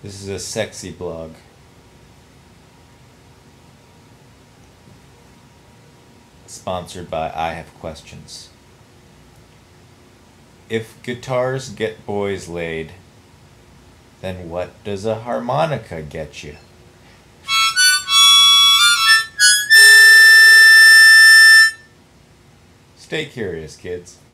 This is a sexy blog. Sponsored by I Have Questions. If guitars get boys laid, then what does a harmonica get you? Stay curious, kids.